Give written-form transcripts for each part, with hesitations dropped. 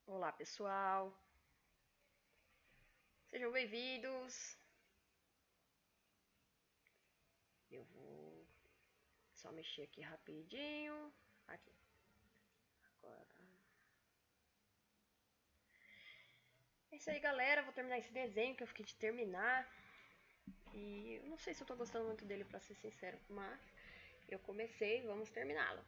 Olá, pessoal. Sejam bem-vindos. Eu vou só mexer aqui rapidinho. Aqui. Agora. É isso aí, galera. Vou terminar esse desenho que eu fiquei de terminar. E eu não sei se eu tô gostando muito dele, pra ser sincero, mas eu comecei, vamos terminá-lo.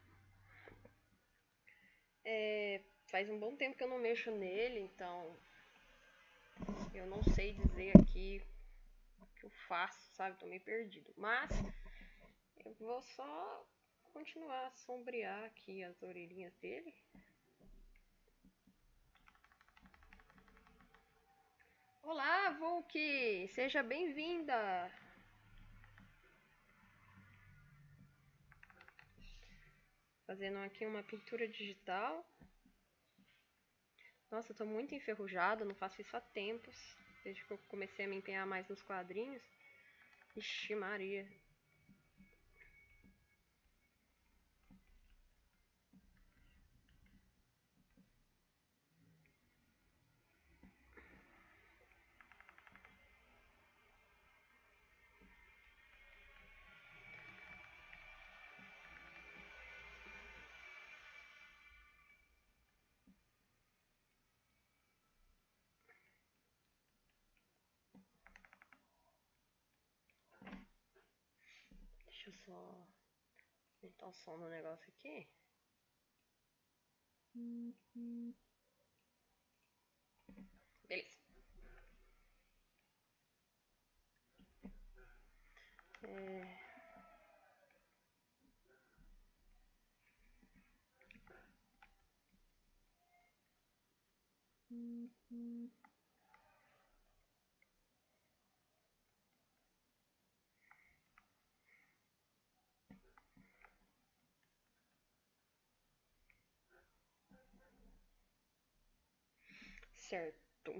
Faz um bom tempo que eu não mexo nele, então eu não sei dizer aqui o que eu faço, sabe? Tô meio perdido. Mas eu vou só continuar a sombrear aqui as orelhinhas dele. Olá, Vulk! Seja bem-vinda! Fazendo aqui uma pintura digital. Nossa, eu tô muito enferrujada, não faço isso há tempos. Desde que eu comecei a me empenhar mais nos quadrinhos. Ixi, Maria. Deixa eu só aumentar o som do negócio aqui. Beleza. Certo.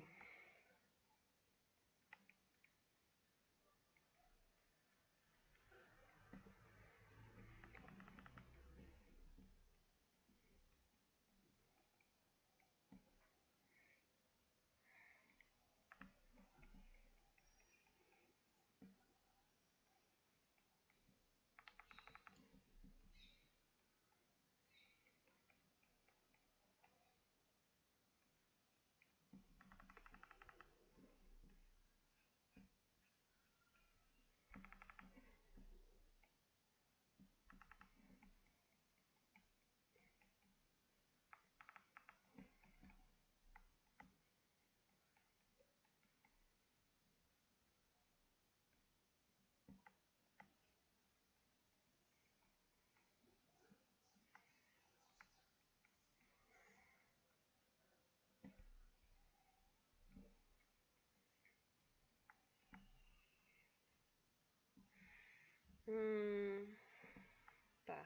Hum, tá.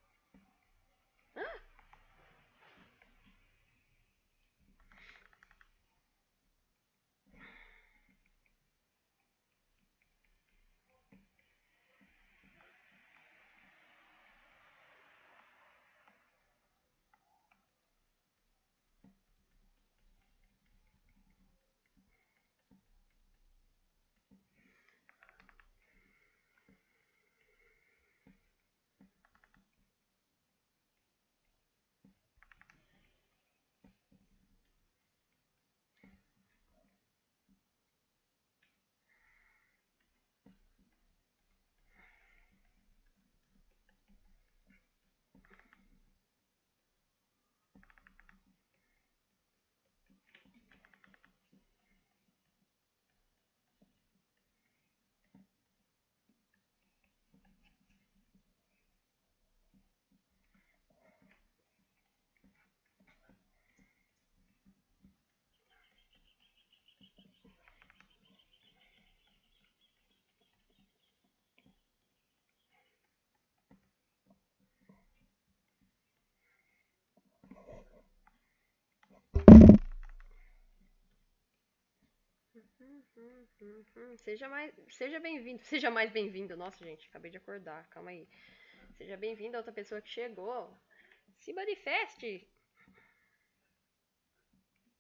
Seja bem-vindo, seja mais bem-vindo. Nossa, gente, acabei de acordar, calma aí. Seja bem-vindo a outra pessoa que chegou. Se manifeste!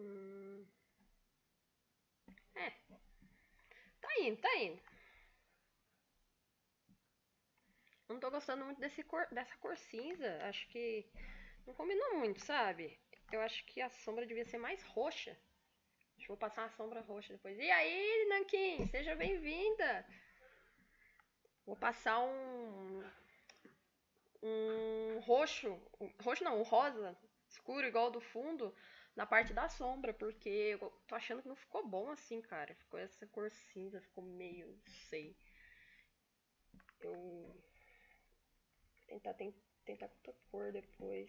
Hum, é, tá indo, tá indo. Não tô gostando muito dessa cor cinza. Acho que não combinou muito, sabe? Eu acho que a sombra devia ser mais roxa. Acho que vou passar uma sombra roxa depois. E aí, Nankin, seja bem-vinda. Vou passar um roxo, roxo não, um rosa escuro igual do fundo na parte da sombra, porque eu tô achando que não ficou bom assim, cara. Ficou essa cor cinza, ficou meio, não sei. Eu vou tentar com outra cor depois.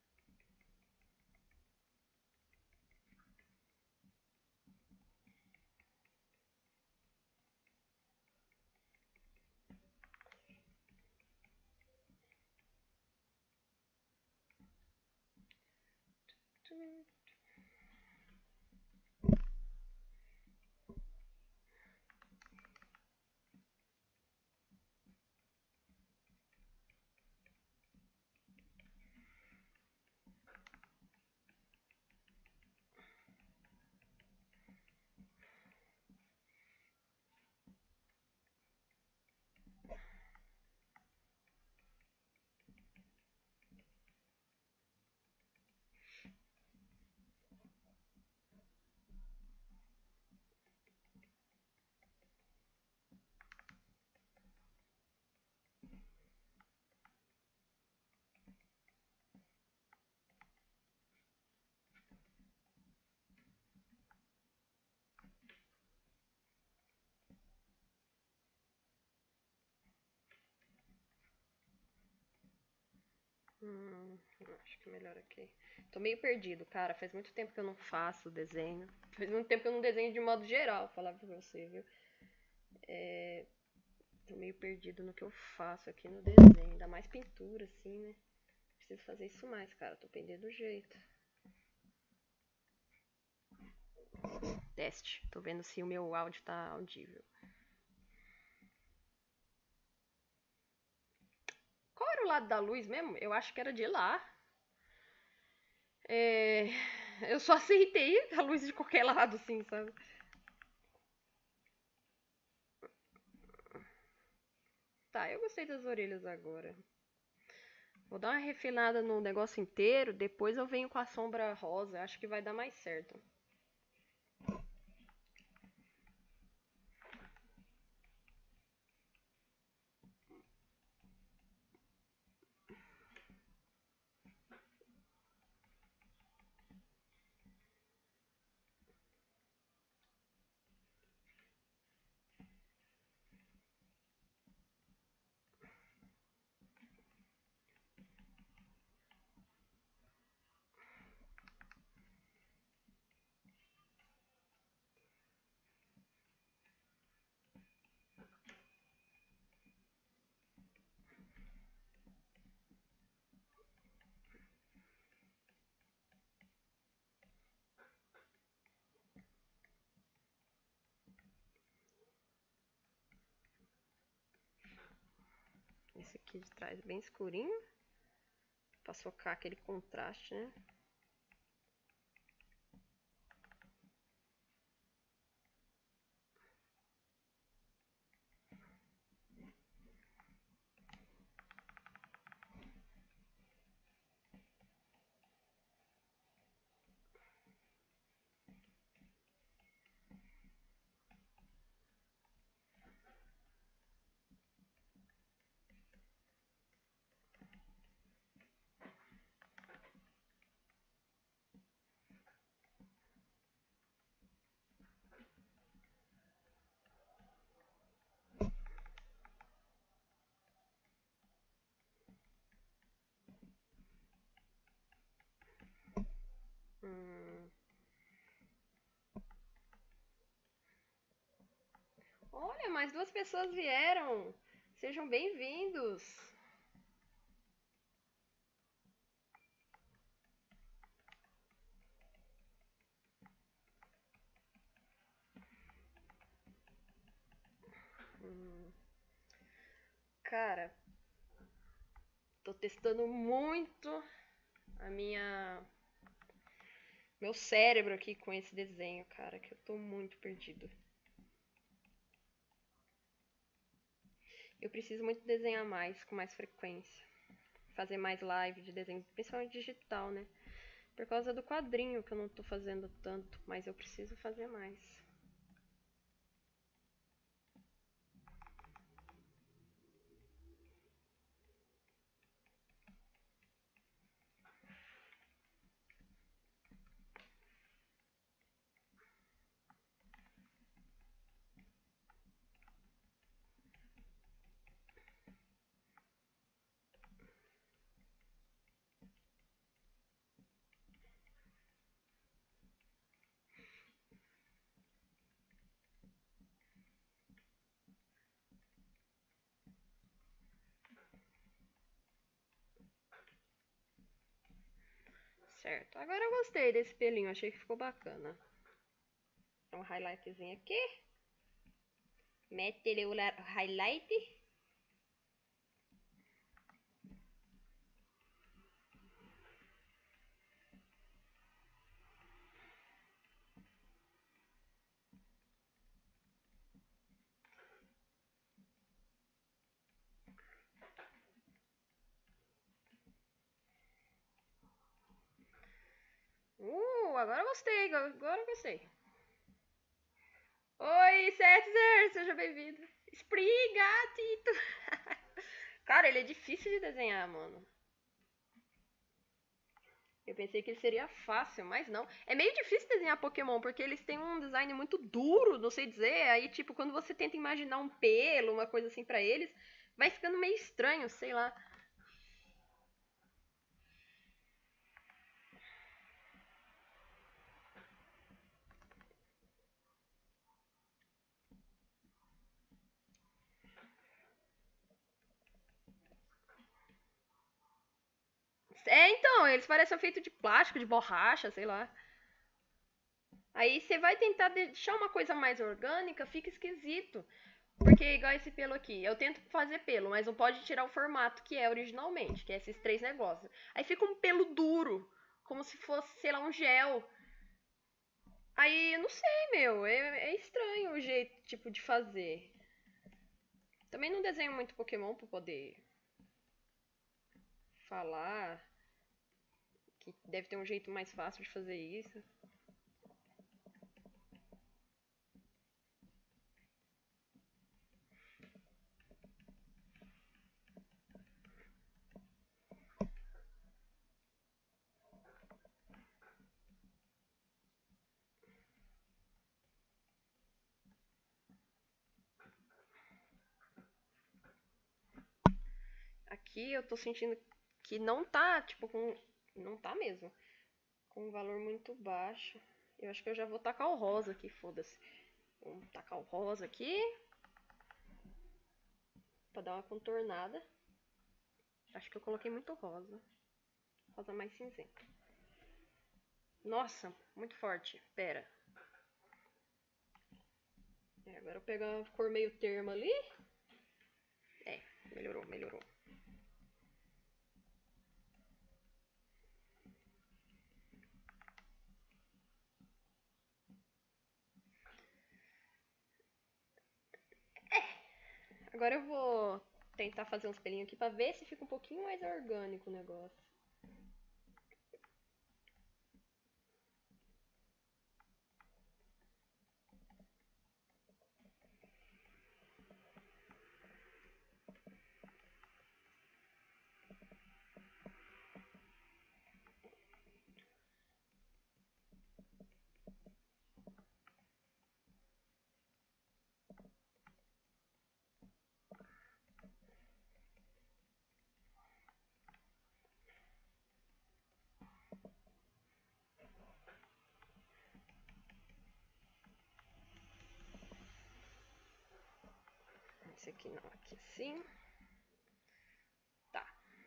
Acho que é melhor aqui. Tô meio perdido, cara. Faz muito tempo que eu não faço desenho. Faz muito tempo que eu não desenho de modo geral, falar pra você, viu? Tô meio perdido no que eu faço aqui no desenho. Ainda mais pintura, assim, né? Preciso fazer isso mais, cara. Tô perdendo o jeito. Teste. Tô vendo se o meu áudio tá audível. Qual era o lado da luz mesmo? Eu acho que era de lá. Eu só aceitei a luz de qualquer lado, assim, sabe? Tá, eu gostei das orelhas agora. Vou dar uma refinada no negócio inteiro, depois eu venho com a sombra rosa. Acho que vai dar mais certo. Esse aqui de trás bem escurinho. Pra socar aquele contraste, né? Hum. Olha, mais duas pessoas vieram. Sejam bem-vindos. Hum. Cara, tô testando muito a minha meu cérebro aqui com esse desenho, cara, que eu tô muito perdido. Eu preciso muito desenhar mais, com mais frequência. Fazer mais live de desenho, principalmente digital, né? Por causa do quadrinho que eu não tô fazendo tanto, mas eu preciso fazer mais. Certo, agora eu gostei desse pelinho, achei que ficou bacana. Um highlightzinho aqui. Mete o highlight. Agora eu gostei, agora eu gostei. Oi, Setzer, seja bem-vindo. Sprigatito. Cara, ele é difícil de desenhar, mano. Eu pensei que ele seria fácil, mas não. É meio difícil desenhar Pokémon, porque eles têm um design muito duro, não sei dizer. Aí, tipo, quando você tenta imaginar um pelo, uma coisa assim pra eles, vai ficando meio estranho, sei lá. É, então, eles parecem feitos de plástico, de borracha, sei lá. Aí você vai tentar deixar uma coisa mais orgânica, fica esquisito. Porque igual esse pelo aqui, eu tento fazer pelo, mas não pode tirar o formato que é originalmente, que é esses três negócios. Aí fica um pelo duro, como se fosse, sei lá, um gel. Aí, eu não sei, meu, é estranho o jeito, tipo, de fazer. Também não desenho muito Pokémon pra poder falar que deve ter um jeito mais fácil de fazer isso. Aqui eu tô sentindo que não tá, tipo, com. Não tá mesmo. Com um valor muito baixo. Eu acho que eu já vou tacar o rosa aqui, foda-se. Vamos tacar o rosa aqui. Pra dar uma contornada. Acho que eu coloquei muito rosa. Rosa mais cinzento. Nossa, muito forte. Pera. Agora eu pegar uma cor meio termo ali. É, melhorou, melhorou. Agora eu vou tentar fazer uns pelinhos aqui pra ver se fica um pouquinho mais orgânico o negócio. Esse aqui não, aqui sim. Tá.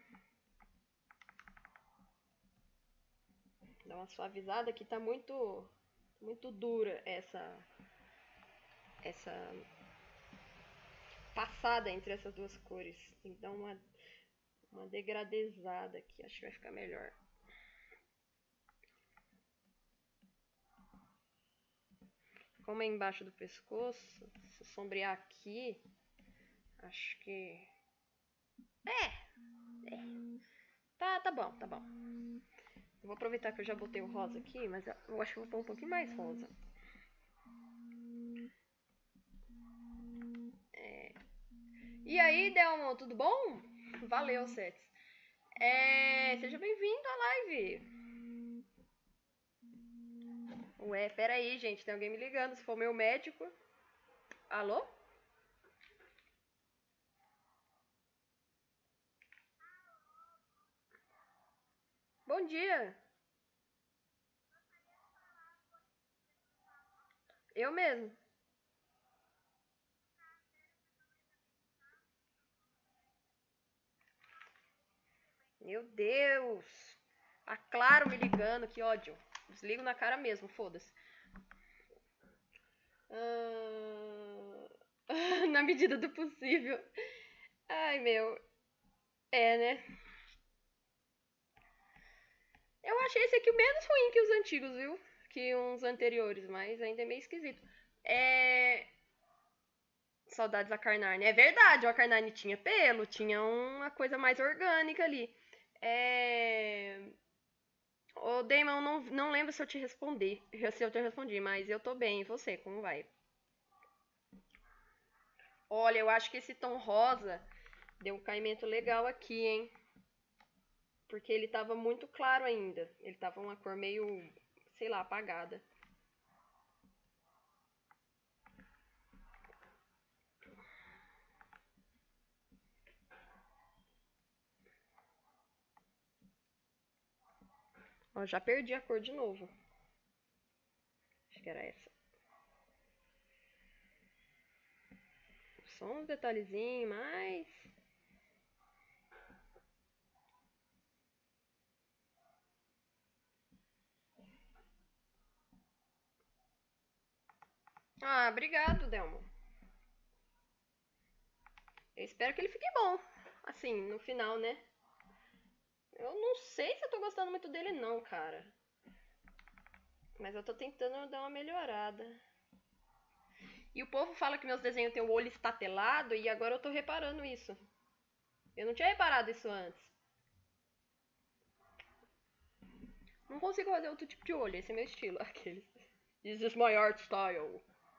Dá uma suavizada aqui, tá muito dura essa passada entre essas duas cores. Tem que dar uma degradezada aqui, acho que vai ficar melhor. Como é embaixo do pescoço, se eu sombrear aqui, acho que... Tá bom, tá bom. Eu vou aproveitar que eu já botei o rosa aqui, mas eu acho que eu vou pôr um pouquinho mais rosa. E aí, Delmo, tudo bom? Valeu, Sets. Seja bem-vindo à live. Ué, peraí, gente, tem alguém me ligando. Se for meu médico... Alô? Bom dia. Eu mesmo. Meu Deus. A Claro me ligando, que ódio. Desligo na cara mesmo, foda-se. Na medida do possível. Ai, meu. Né? Eu achei esse aqui o menos ruim que os antigos, viu? Que uns anteriores, mas ainda é meio esquisito. Saudades da Carnarne. É verdade, o Acarnarne tinha pelo, tinha uma coisa mais orgânica ali. Ô, Damon, não lembro se eu te respondi. Se eu te respondi, mas eu tô bem. E você, como vai? Olha, eu acho que esse tom rosa deu um caimento legal aqui, hein? Porque ele tava muito claro ainda. Ele tava uma cor meio, sei lá, apagada. Ó, já perdi a cor de novo. Acho que era essa. Só uns detalhezinhos, mas... Ah, obrigado, Delmo. Eu espero que ele fique bom. Assim, no final, né? Eu não sei se eu tô gostando muito dele não, cara. Mas eu tô tentando dar uma melhorada. E o povo fala que meus desenhos têm o olho estatelado e agora eu tô reparando isso. Eu não tinha reparado isso antes. Não consigo fazer outro tipo de olho, esse é meu estilo. Aqueles. This is my art style.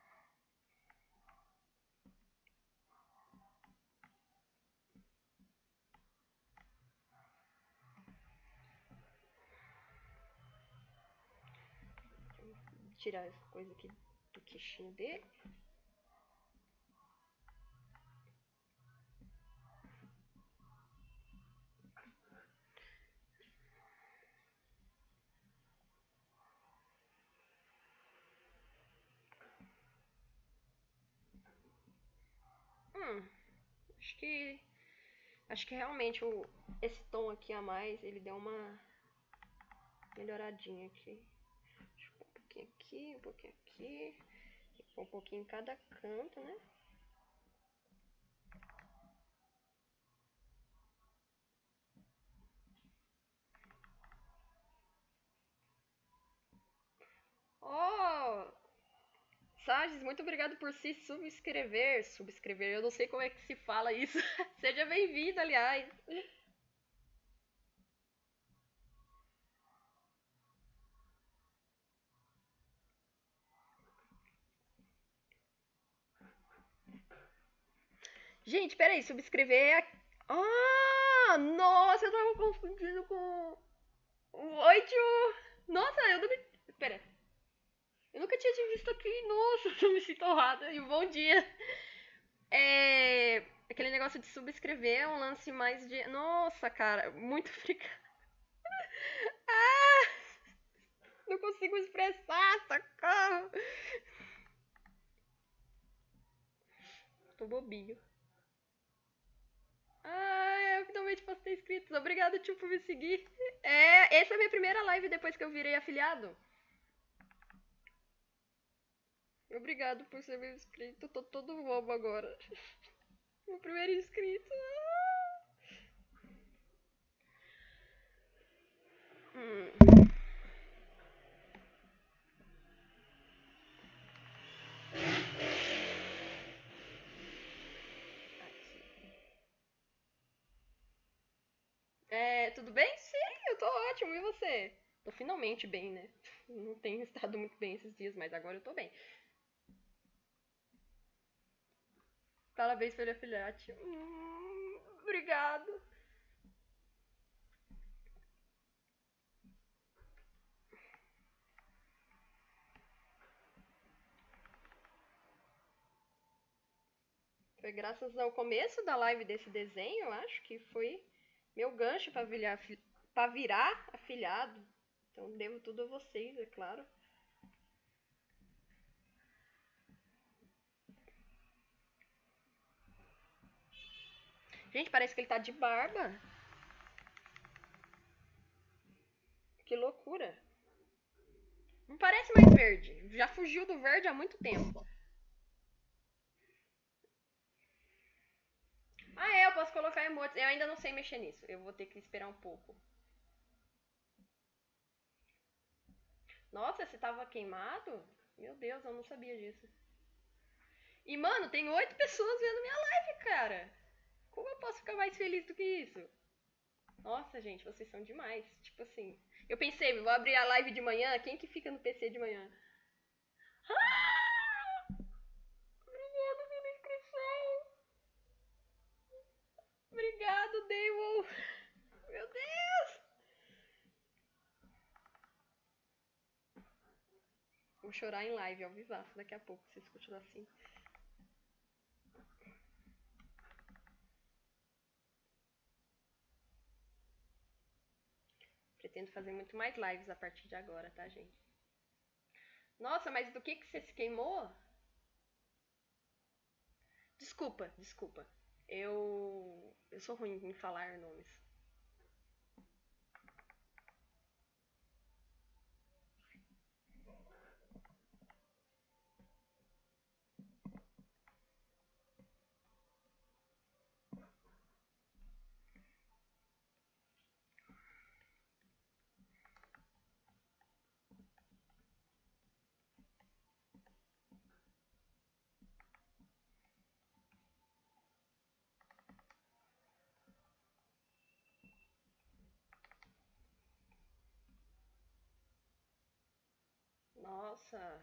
Vou tirar essa coisa aqui do queixinho dele. Acho que. Acho que realmente esse tom aqui a mais, ele deu uma melhoradinha aqui. Deixa eu pôr um pouquinho aqui, um pouquinho aqui. Um pouquinho em cada canto, né? Oh! Sages, muito obrigado por se subscrever. Subscrever, eu não sei como é que se fala isso. Seja bem-vindo, aliás. Gente, peraí, subscrever é. Ah! Nossa, eu tava confundindo com. Oi, tio! Nossa, eu nunca. Pera. Eu nunca tinha te visto aqui. Nossa, eu me sinto honrada. E bom dia. Aquele negócio de subscrever é um lance mais de. Nossa, cara, muito obrigada. Ah! Não consigo expressar, socorro! Tô bobinho. Ah, eu finalmente posso ter inscritos. Obrigado, tio, por me seguir. Essa é a minha primeira live depois que eu virei afiliado. Obrigado por ser meu inscrito. Tô todo bobo agora. Meu primeiro inscrito. Hum. tudo bem? Sim, eu tô ótimo, e você? Tô finalmente bem, né? Não tenho estado muito bem esses dias, mas agora eu tô bem. Parabéns pelo filhote. Obrigado. Foi graças ao começo da live desse desenho, eu acho que foi meu gancho pra virar afilhado. Então devo tudo a vocês, é claro. Gente, parece que ele tá de barba. Que loucura. Não parece mais verde. Já fugiu do verde há muito tempo. Ah, é, eu posso colocar emotes. Eu ainda não sei mexer nisso. Eu vou ter que esperar um pouco. Nossa, você tava queimado? Meu Deus, eu não sabia disso. E, mano, tem 8 pessoas vendo minha live, cara. Como eu posso ficar mais feliz do que isso? Nossa, gente, vocês são demais. Tipo assim, eu pensei, vou abrir a live de manhã. Quem que fica no PC de manhã? Ah! Obrigada pela inscrição. Obrigado, Damon. Meu Deus. Vou chorar em live, ao vivaço, daqui a pouco, se continuar assim. Pretendo fazer muito mais lives a partir de agora, tá, gente? Nossa, mas do que você se queimou? Desculpa, desculpa. Eu sou ruim em falar nomes. Nossa.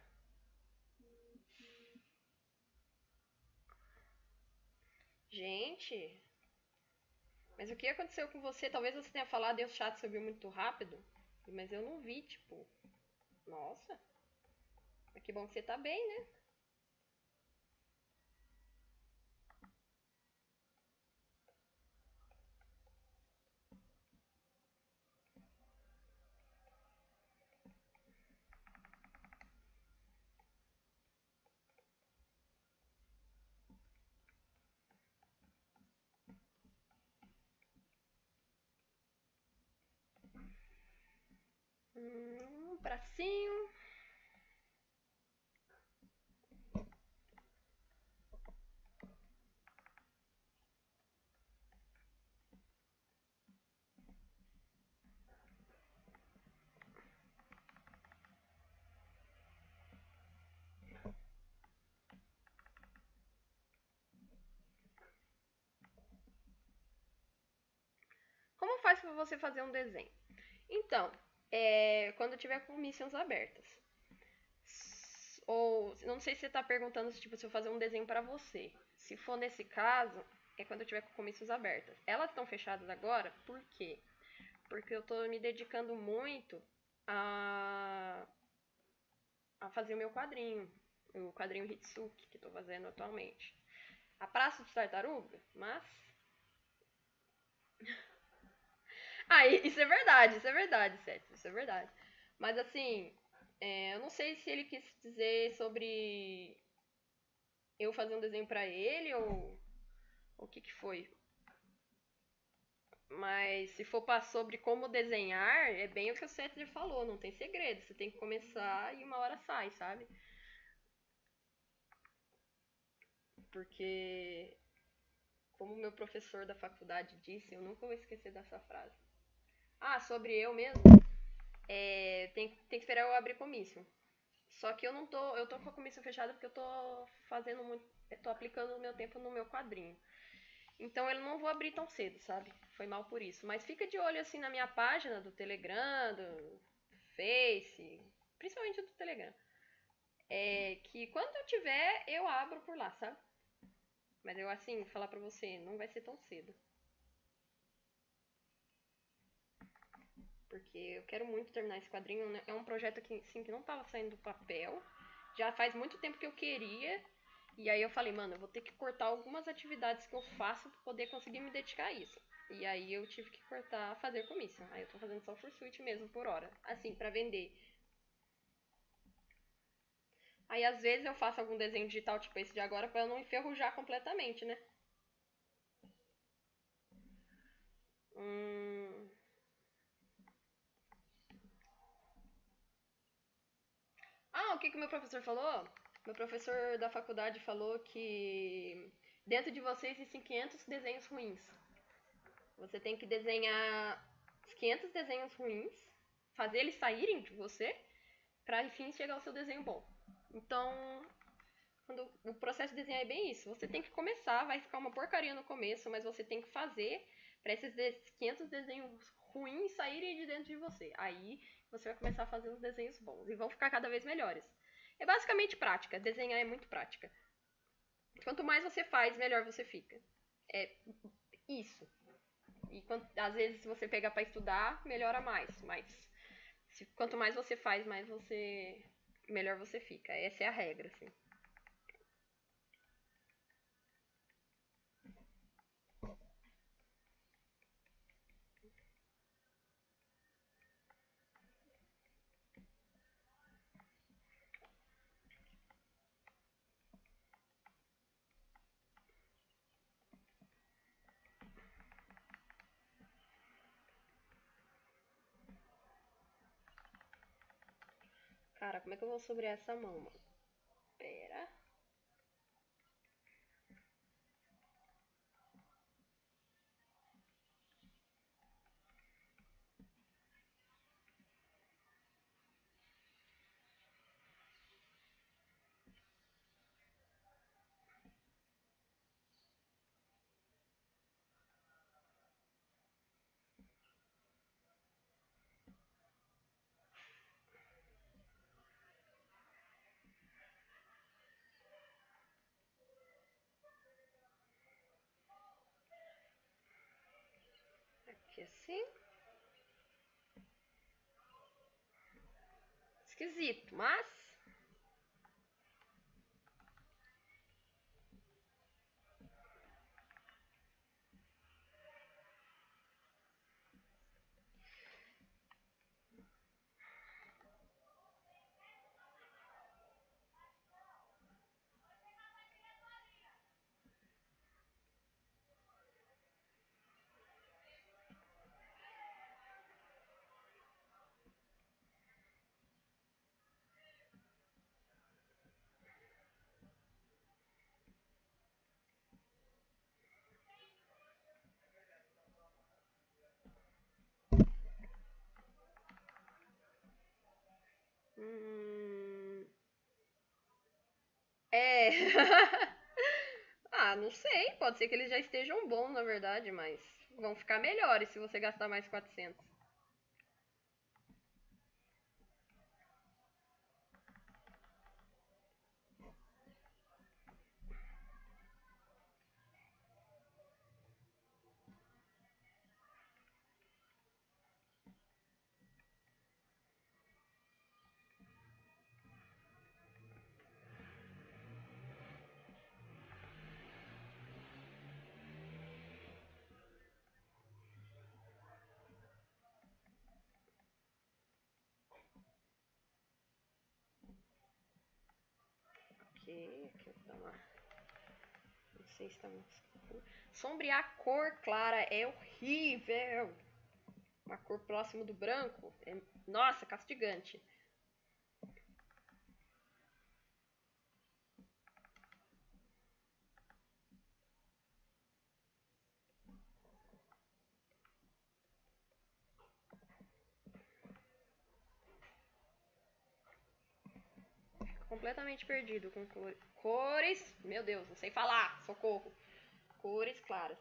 Gente. Mas o que aconteceu com você? Talvez você tenha falado e o chat subiu muito rápido. Mas eu não vi, tipo. Nossa. Mas que bom que você tá bem, né? Um bracinho. Como faz pra você fazer um desenho? Então, quando tiver com missões abertas. Ou, não sei se você tá perguntando tipo, se eu fazer um desenho pra você. Se for nesse caso, é quando eu tiver com comissões abertas. Elas estão fechadas agora, por quê? Porque eu tô me dedicando muito a, a fazer o meu quadrinho. O quadrinho Hitsuki, que tô fazendo atualmente. A Praça dos Tartarugas, mas... Ah, isso é verdade, Seth, isso é verdade. Mas assim, eu não sei se ele quis dizer sobre eu fazer um desenho pra ele ou o que que foi. Mas se for para sobre como desenhar, é bem o que o Seth falou, não tem segredo. Você tem que começar e uma hora sai, sabe? Porque, como meu professor da faculdade disse, eu nunca vou esquecer dessa frase. Ah, sobre eu mesmo, tem que esperar eu abrir comício. Só que eu não tô, eu tô com a comissão fechada porque eu tô fazendo muito, eu tô aplicando o meu tempo no meu quadrinho. Então eu não vou abrir tão cedo, sabe? Foi mal por isso. Mas fica de olho assim na minha página do Telegram, do Face, principalmente do Telegram. É que quando eu tiver, eu abro por lá, sabe? Mas eu assim, falar pra você, não vai ser tão cedo. Porque eu quero muito terminar esse quadrinho. Né? É um projeto que, assim, que não tava saindo do papel. Já faz muito tempo que eu queria. E aí eu falei, mano, eu vou ter que cortar algumas atividades que eu faço pra poder conseguir me dedicar a isso. E aí eu tive que cortar fazer commission. Aí eu tô fazendo só fursuit mesmo por hora. Assim, pra vender. Aí às vezes eu faço algum desenho digital, tipo esse de agora, pra eu não enferrujar completamente, né? Hum... Ah, o que que o meu professor falou? Meu professor da faculdade falou que dentro de você existem 500 desenhos ruins. Você tem que desenhar os 500 desenhos ruins, fazer eles saírem de você, pra enfim chegar ao seu desenho bom. Então, quando o processo de desenhar é bem isso. Você tem que começar, vai ficar uma porcaria no começo, mas você tem que fazer para esses 500 desenhos ruins saírem de dentro de você. Aí você vai começar a fazer os desenhos bons e vão ficar cada vez melhores. É basicamente prática. Desenhar é muito prática. Quanto mais você faz, melhor você fica. É isso. E às vezes, se você pegar para estudar, melhora mais. Mas quanto mais você faz, mais você melhor você fica. Essa é a regra, assim. Cara, como é que eu vou sobre essa mão, mano? Pera. Aqui assim. Esquisito, mas. Hum, é. Ah, não sei. Pode ser que eles já estejam bons, na verdade, mas vão ficar melhores se você gastar mais 400. Aqui eu vou dar uma. Não sei se tá muito escuro. Sombrear a cor clara é horrível. Uma cor próxima do branco é, nossa, castigante. Fico completamente perdido com cores. Cores, meu Deus, não sei falar, socorro. cores claras.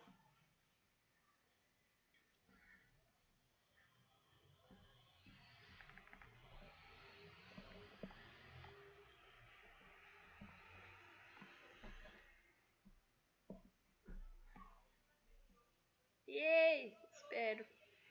Yay! Espero.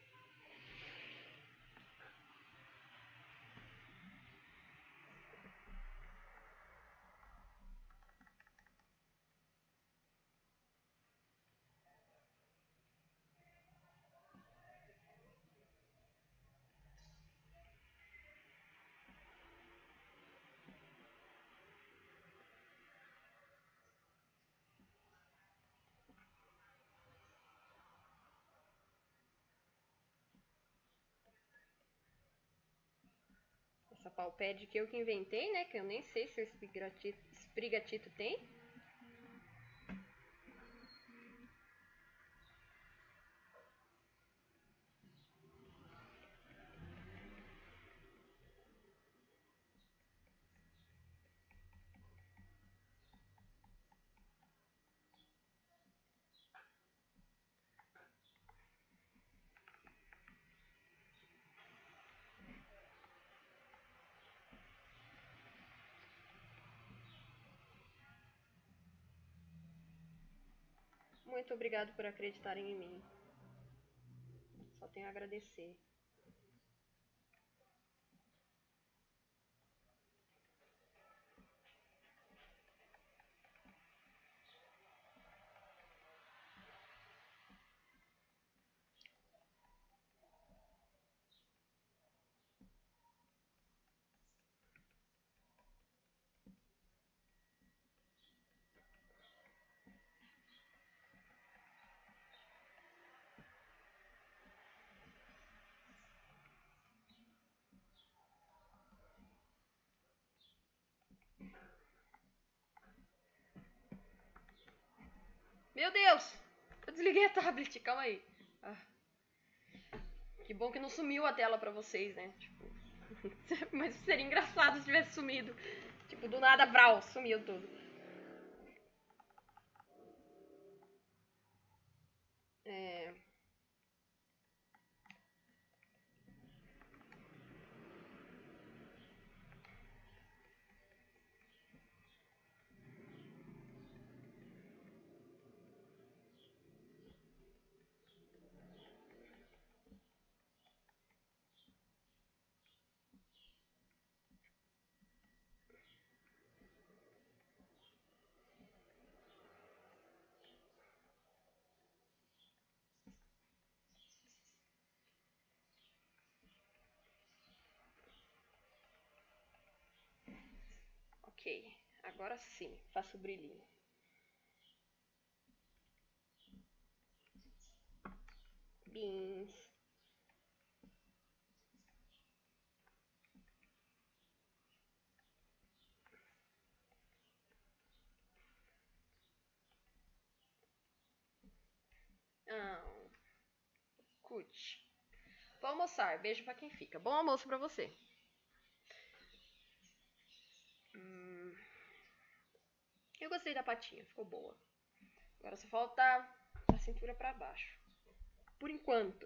Essa palpad que eu que inventei, né? Que eu nem sei se o Sprigatito tem. Muito obrigado por acreditarem em mim. Só tenho a agradecer. Meu Deus! Eu desliguei a tablet, calma aí. Ah, que bom que não sumiu a tela pra vocês, né? Tipo, mas seria engraçado se tivesse sumido. Tipo, do nada, brau, sumiu tudo. É... Ok, agora sim, faço o brilhinho. Beans. Ah, cut. Vou almoçar, beijo pra quem fica. Bom almoço pra você. Eu gostei da patinha, ficou boa. Agora só falta a cintura pra baixo. Por enquanto.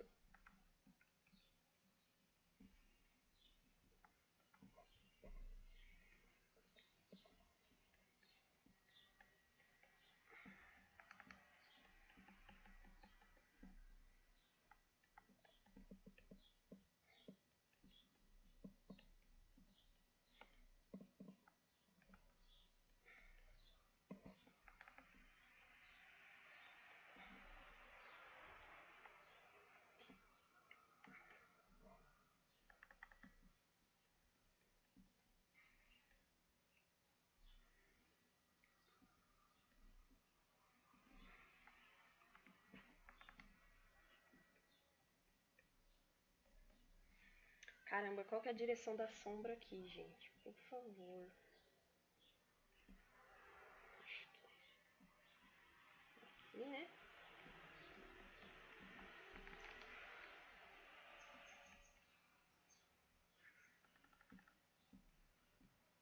Caramba, qual que é a direção da sombra aqui, gente? Por favor. Aqui, né?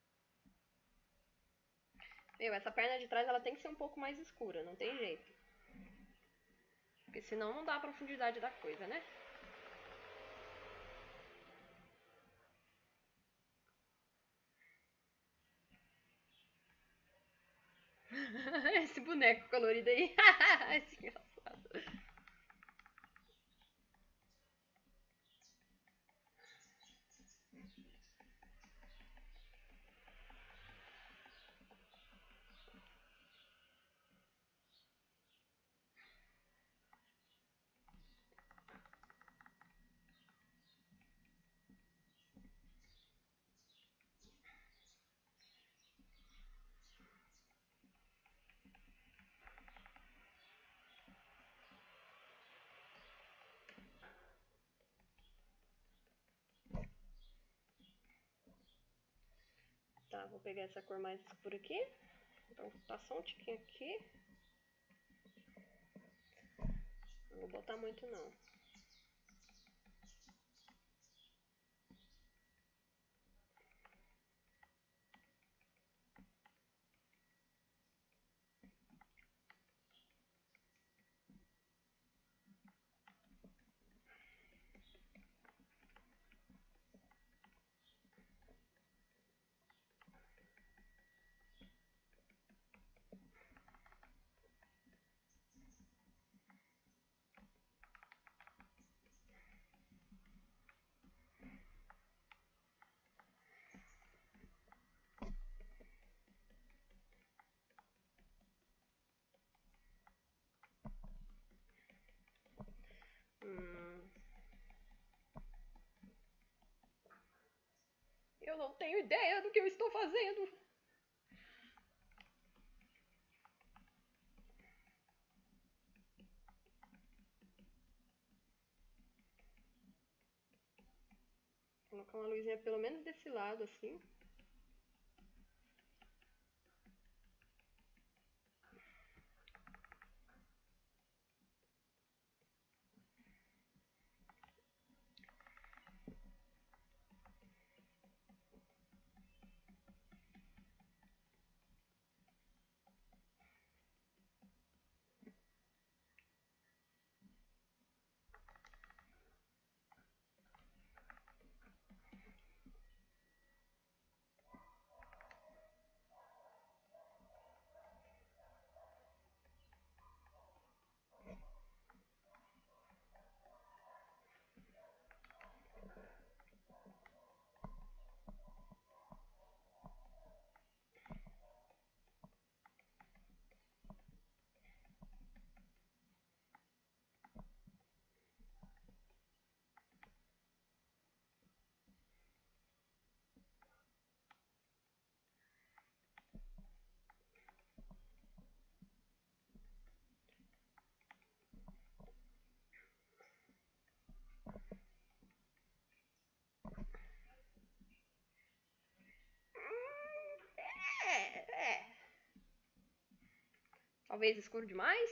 Meu, essa perna de trás ela tem que ser um pouco mais escura, não tem jeito. Porque senão não dá a profundidade da coisa, né? Esse boneco colorido aí. Esse engraçado. Tá, vou pegar essa cor mais escura aqui. Então, vou passar um tiquinho aqui. Não vou botar muito, não. Eu não tenho ideia do que eu estou fazendo. Vou colocar uma luzinha pelo menos desse lado, assim. É. Talvez escuro demais.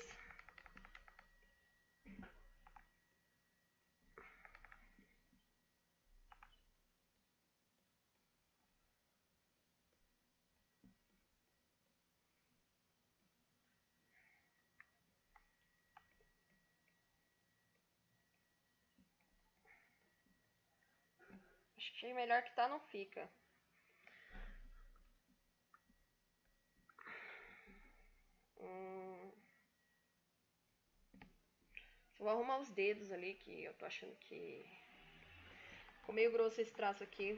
Acho que melhor que tá, não fica. Vou arrumar os dedos ali, que eu tô achando que ficou meio grosso esse traço aqui.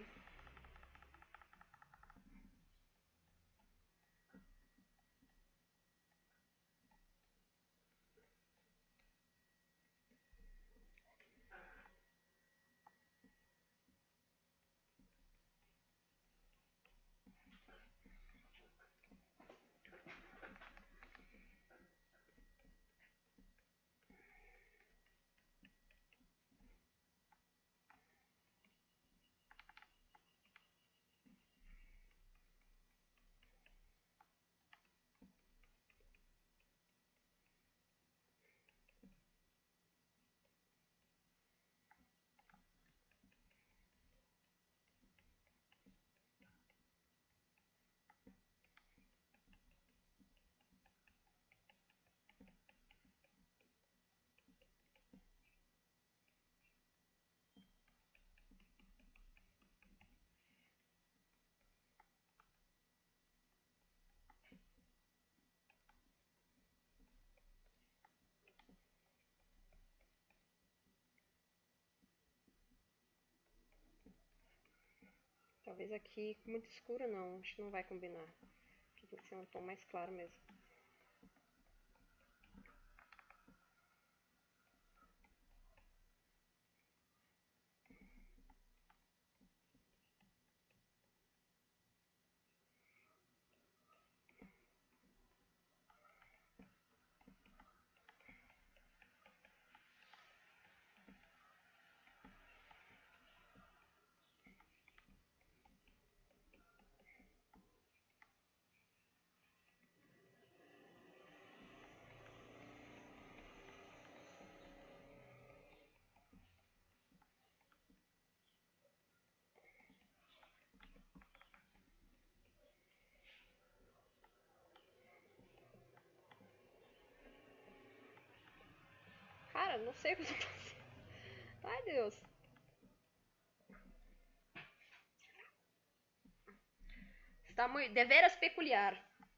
Talvez aqui muito escuro não, acho que não vai combinar. Aqui tem que ser um tom mais claro mesmo. Cara, não sei o que eu tô fazendo. Ai, Deus. Está muito deveras peculiar.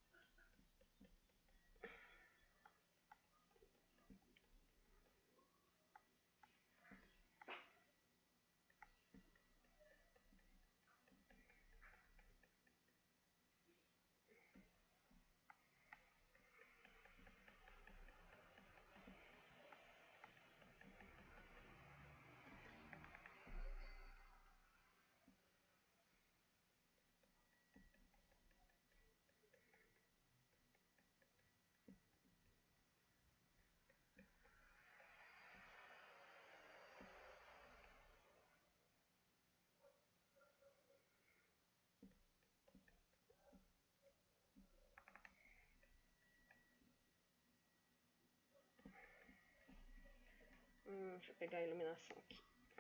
Deixa eu pegar a iluminação aqui.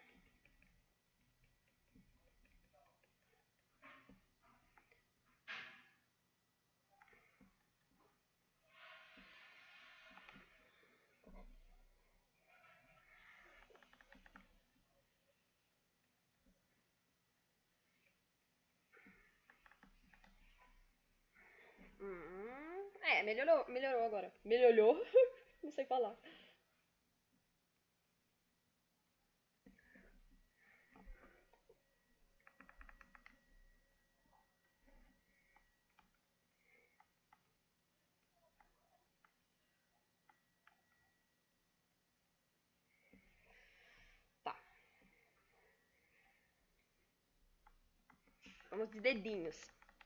Melhorou agora. Melhorou? Não sei falar. Tá. Vamos de dedinhos.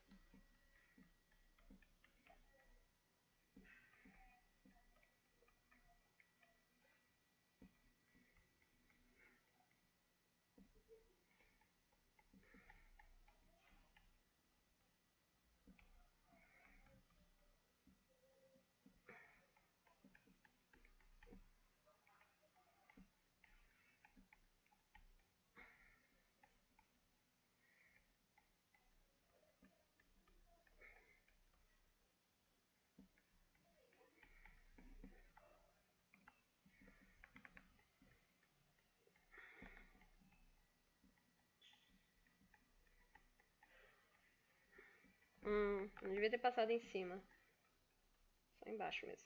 Não devia ter passado em cima. Só embaixo mesmo.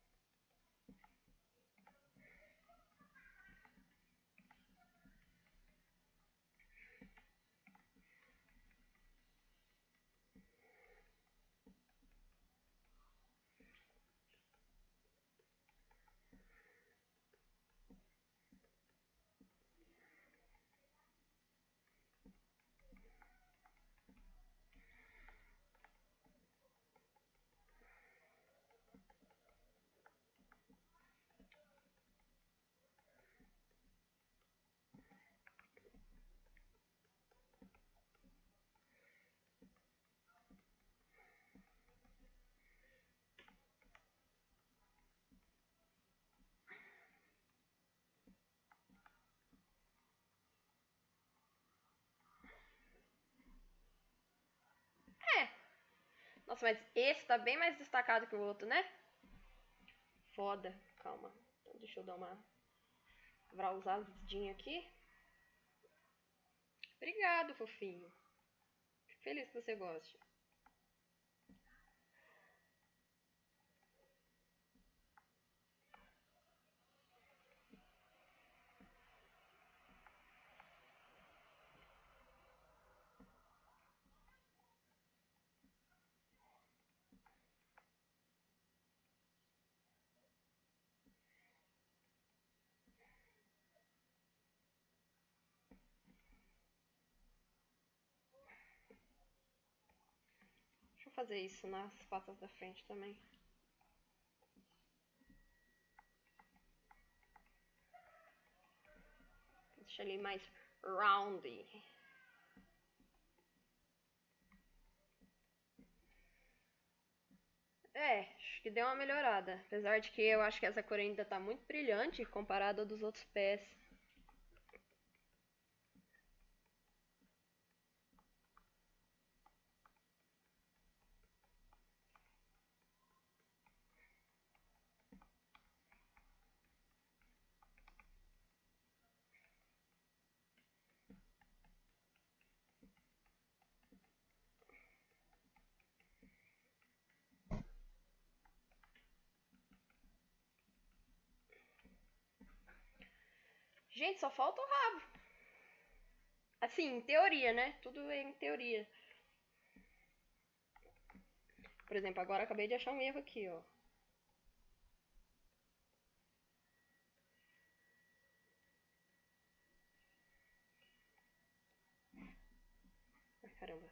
É. Nossa, mas esse tá bem mais destacado que o outro, né? Foda. Calma. Então deixa eu dar uma vrausadinha aqui. Obrigado, fofinho. Fico feliz que você goste. fazer isso nas patas da frente também. Deixa ele mais roundy. Acho que deu uma melhorada. Apesar de que eu acho que essa cor ainda tá muito brilhante comparado ao dos outros pés. Gente, só falta o rabo. Assim, em teoria, né? Tudo é em teoria. Por exemplo, agora acabei de achar um erro aqui, ó. Ai, caramba.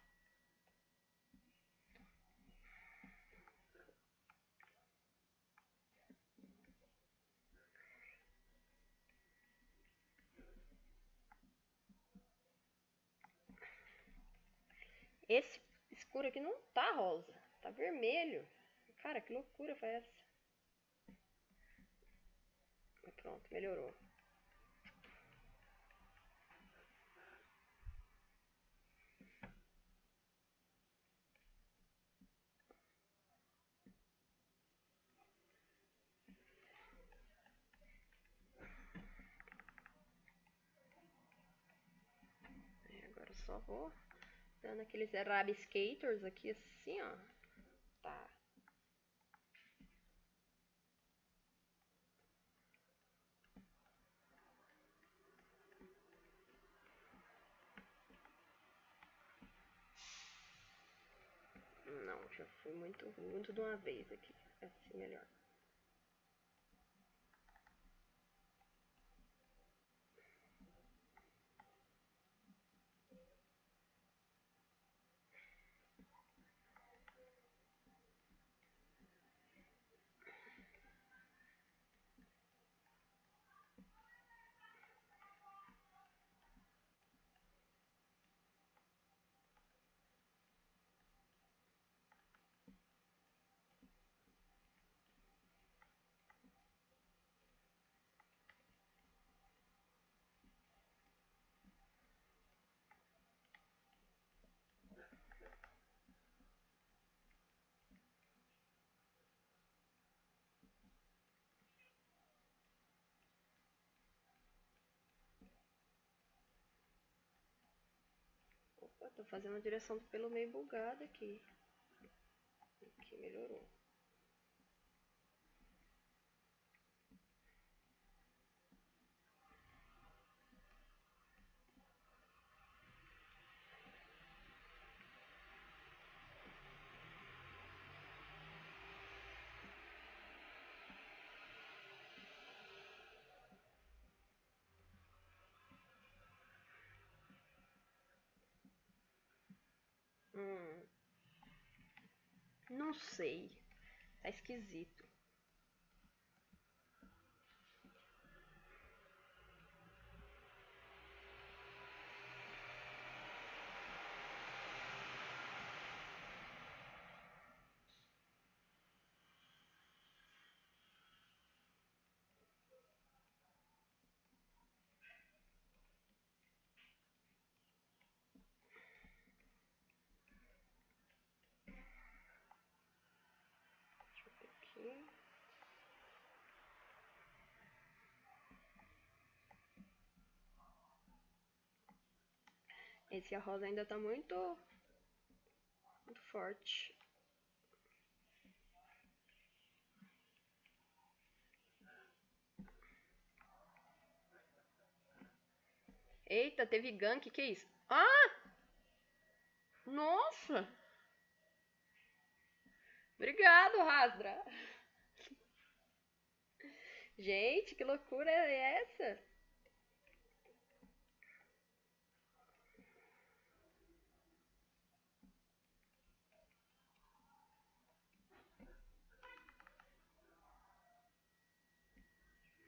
Esse escuro aqui não tá rosa. Tá vermelho. Cara, que loucura foi essa? Pronto, melhorou. Agora só vou dando aqueles rabiscators aqui assim, ó. Tá. Não, já fui muito de uma vez aqui. Assim melhor. Opa, tô fazendo a direção pelo meio bugada aqui. Aqui melhorou. Não sei. Tá esquisito. Deixa eu ver aqui. Esse rosa ainda tá muito forte. Eita, teve gank, que isso? Ah! Nossa! Obrigado, Rasdra. Gente, que loucura é essa?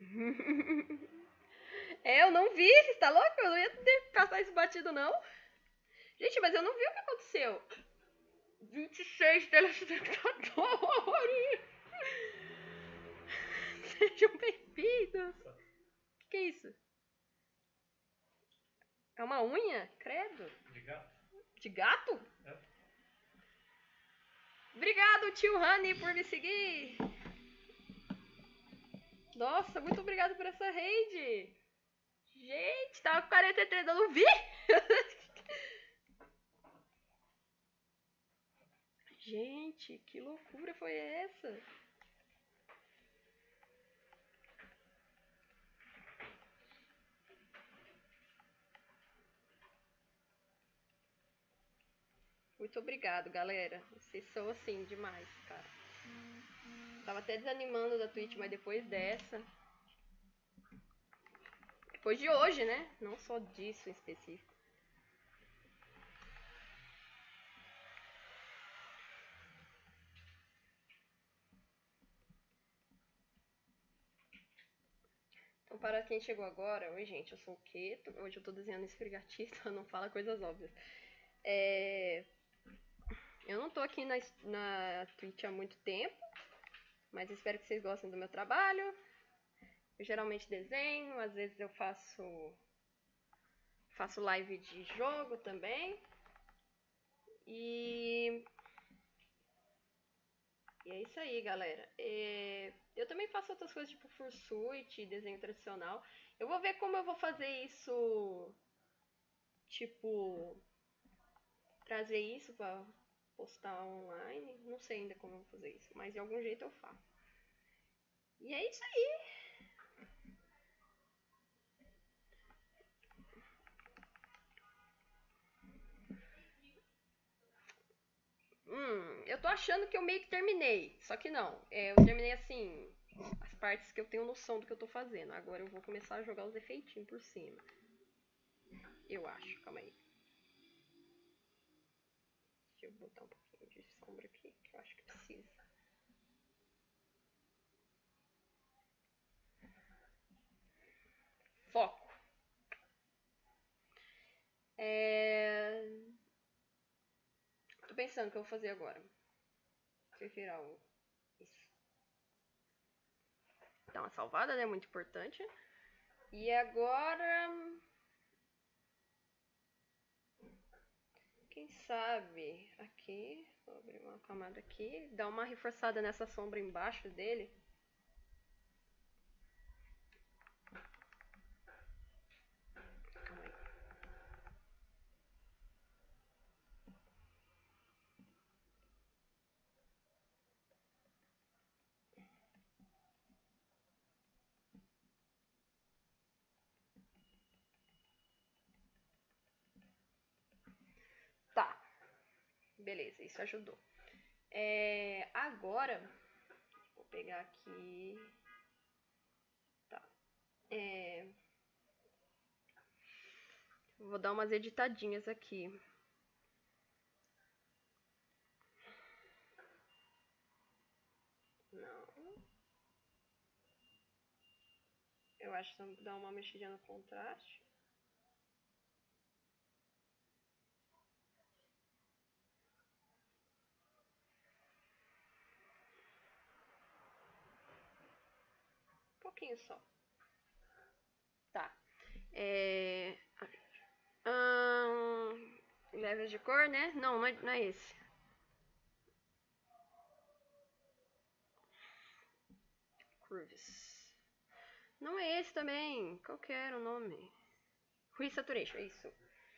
É, eu não vi, você tá louco? Eu não ia passar isso batido, não. Gente, mas eu não vi o que aconteceu. 26 telespectadores! Sejam bem-vindos! O que é isso? É uma unha? Credo. De gato? De gato? É. Obrigado, tio Honey, por me seguir. Nossa, muito obrigado por essa raid. Gente, tava com 43, eu não vi. Gente, que loucura foi essa? Muito obrigado, galera. Vocês são assim demais, cara. Tava até desanimando da Twitch, mas depois dessa. Depois de hoje, né? Não só disso em específico. Então, para quem chegou agora, oi, gente, eu sou o Keto. Hoje eu tô desenhando esse gatito, não fala coisas óbvias. Eu não tô aqui na Twitch há muito tempo, mas espero que vocês gostem do meu trabalho. Eu geralmente desenho, às vezes eu faço live de jogo também. E é isso aí, galera. Eu também faço outras coisas tipo fursuit, desenho tradicional. Eu vou ver como eu vou fazer isso, tipo, trazer isso pra postar online. Não sei ainda como eu vou fazer isso, mas de algum jeito eu faço. E é isso aí. Eu tô achando que eu meio que terminei. Só que não. Eu terminei assim, as partes que eu tenho noção do que eu tô fazendo. Agora eu vou começar a jogar os efeitinhos por cima. Eu acho. Calma aí. Deixa eu botar um pouquinho de sombra aqui, que eu acho que precisa. Foco. Tô pensando o que eu vou fazer agora. Deixa eu virar isso. Dá uma salvada, né? Muito importante. E agora... Quem sabe aqui... Vou abrir uma camada aqui. Dar uma reforçada nessa sombra embaixo dele. Calma aí. Tá. Beleza, isso ajudou. Agora, vou pegar aqui. Tá. Vou dar umas editadinhas aqui. Não. Eu acho que vou dar uma mexidinha no contraste. Um pouquinho só. Tá. Levels de cor, né? Não é esse. Curves. Não é esse também. Qual que era o nome? Hue Saturation, é isso.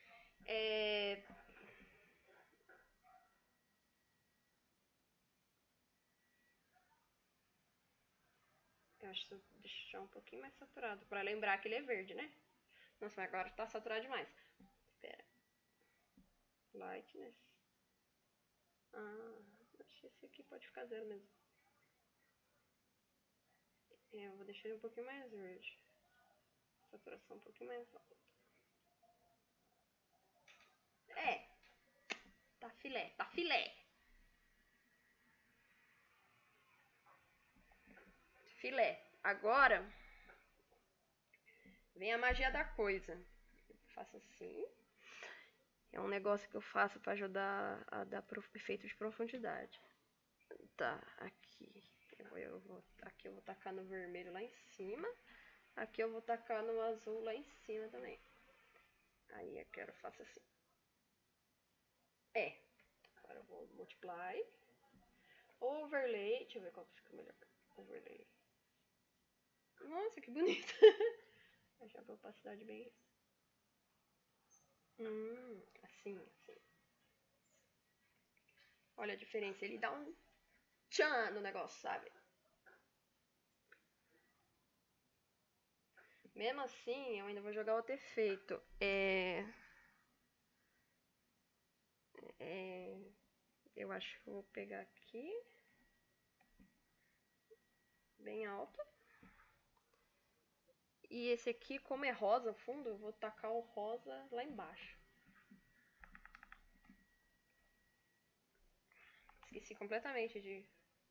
Eu acho que eu vou deixar um pouquinho mais saturado. Pra lembrar que ele é verde, né? Nossa, mas agora tá saturado demais. Espera. Lightness. Acho que esse aqui pode ficar zero mesmo. Eu vou deixar ele um pouquinho mais verde. Saturação um pouquinho mais alta. Tá filé, tá filé. Filé. Agora, Vem a magia da coisa. Eu faço assim. É um negócio que eu faço pra ajudar a dar efeito de profundidade. Tá, aqui. Aqui eu vou tacar no vermelho lá em cima. Aqui eu vou tacar no azul lá em cima também. Aí eu quero faço assim. Agora eu vou multiply. Overlay. Deixa eu ver qual que fica melhor. Overlay. Nossa, que bonito. Achar a opacidade bem. Assim, assim. Olha a diferença. Ele dá um tchan no negócio, sabe? Mesmo assim, eu ainda vou jogar outro efeito. Eu acho que eu vou pegar aqui. Bem alto. E esse aqui, como é rosa fundo, eu vou tacar o rosa lá embaixo. Esqueci completamente de...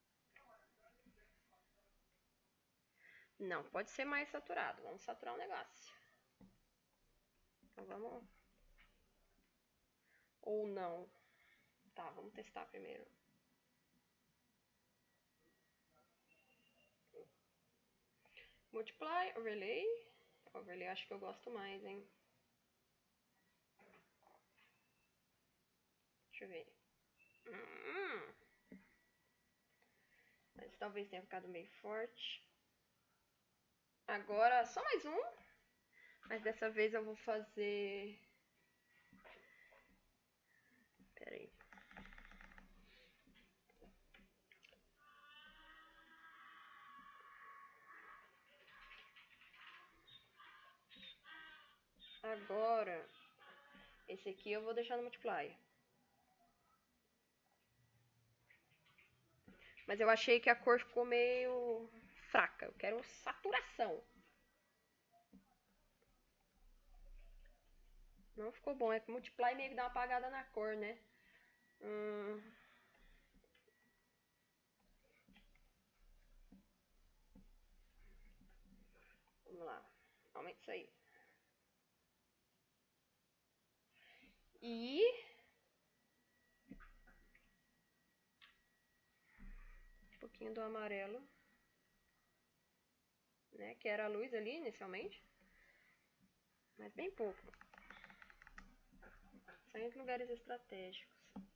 Não, pode ser mais saturado. Vamos saturar o negócio. Então vamos... Ou não. Tá, vamos testar primeiro. Multiply, overlay. Overlay acho que eu gosto mais, hein? Deixa eu ver. Mas talvez tenha ficado meio forte. Agora, só mais um. Mas dessa vez eu vou fazer... Pera aí. Agora, esse aqui eu vou deixar no multiply. Mas eu achei que a cor ficou meio fraca. Eu quero saturação. Não ficou bom. É que o multiply meio que dá uma apagada na cor, né? Vamos lá. Aumenta isso aí. E... um pouquinho do amarelo. Né? Que era a luz ali inicialmente. Mas bem pouco. Só em lugares estratégicos.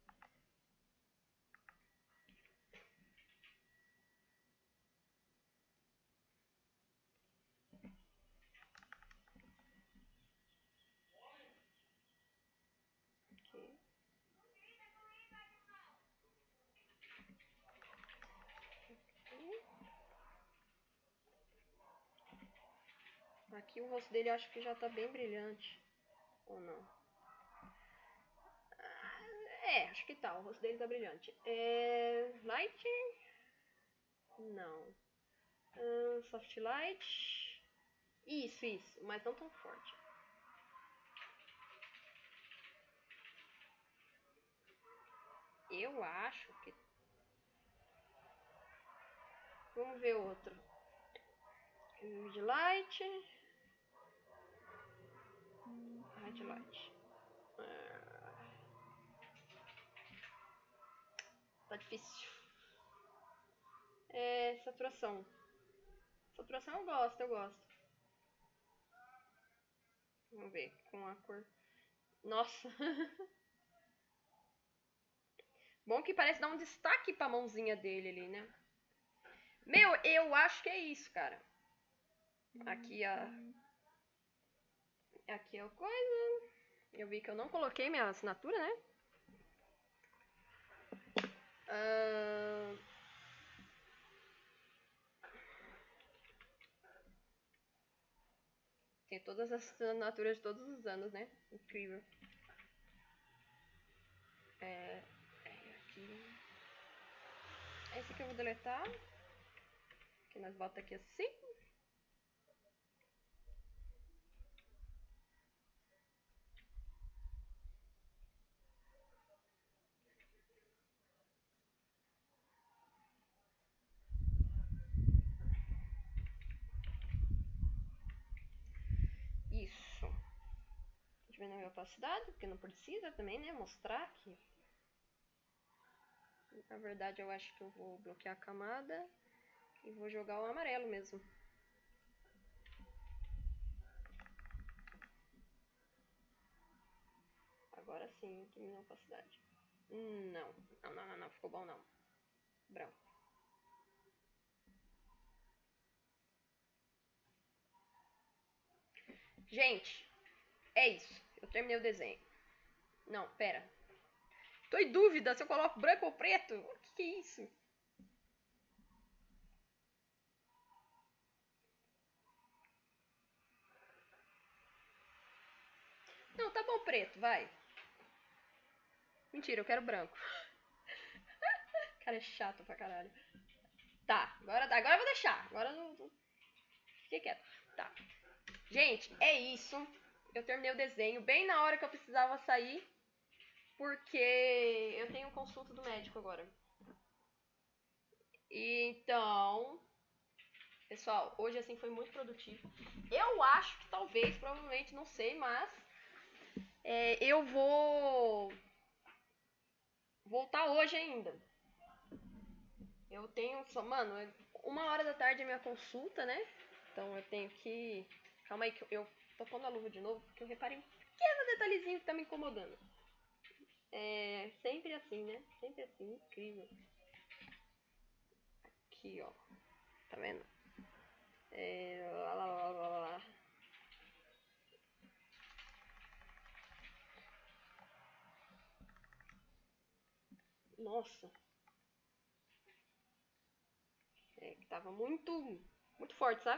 Aqui. Aqui o rosto dele acho que já tá bem brilhante. Ou não? Acho que tá. O rosto dele tá brilhante. Light? Não. Soft light. Isso. Mas não tão forte. Eu acho que... Vamos ver outro. Mid light. Hard light. Tá difícil. Saturação. Saturação eu gosto. Vamos ver com a cor. Nossa. Bom que parece dar um destaque pra mãozinha dele ali, né? Meu, eu acho que é isso, cara. Aqui é a coisa. Eu vi que eu não coloquei minha assinatura, né? Tem todas as assinaturas de todos os anos, né? Incrível. Aqui. Esse aqui eu vou deletar. Que nós bota aqui assim. minha opacidade, porque não precisa também, né? Mostrar que... Na verdade, eu acho que eu vou bloquear a camada e vou jogar o amarelo mesmo. Agora sim, diminuiu a opacidade. Não, ficou bom não. Branco. Gente, é isso. Eu terminei o desenho. Não, pera. Tô em dúvida se eu coloco branco ou preto. O que é isso? Não, tá bom preto, vai. Mentira, eu quero branco. Cara, é chato pra caralho. Tá, agora eu vou deixar. Agora eu não... Fiquei quieto. Tá. Gente, é isso. Eu terminei o desenho bem na hora que eu precisava sair. Porque eu tenho consulta do médico agora. Então, pessoal, hoje assim foi muito produtivo. Eu acho que talvez, provavelmente, não sei, mas eu vou voltar hoje ainda. Eu tenho só, mano, 1h da tarde é minha consulta, né? Então eu tenho que... Calma aí que eu tô pondo a luva de novo, porque eu reparei um pequeno detalhezinho que tá me incomodando. É sempre assim, né? Sempre assim, incrível. Aqui, ó. Tá vendo? Lá. Nossa. Que tava muito forte, sabe?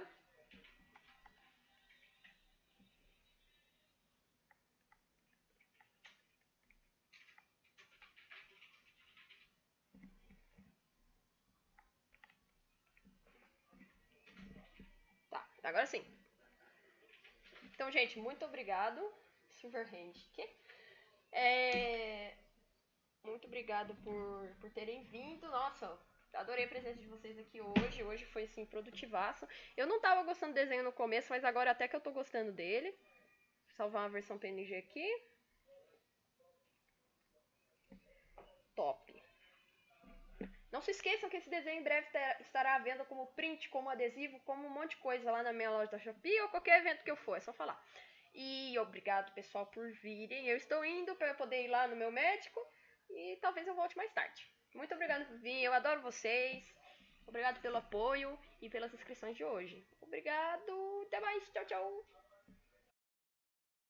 Tá, agora sim. Então, gente, muito obrigado. Silverhand. Muito obrigado por terem vindo. Nossa, adorei a presença de vocês aqui hoje. Hoje foi, assim, produtivaço. Eu não tava gostando do desenho no começo, mas agora até que eu tô gostando dele. Vou salvar uma versão PNG aqui. Top. Não se esqueçam que esse desenho em breve estará à venda como print, como adesivo, como um monte de coisa lá na minha loja da Shopee ou qualquer evento que eu for, é só falar. E obrigado, pessoal, por virem. Eu estou indo para eu poder ir lá no meu médico e talvez eu volte mais tarde. Muito obrigado por vir, eu adoro vocês. Obrigado pelo apoio e pelas inscrições de hoje. Obrigado, até mais, tchau, tchau.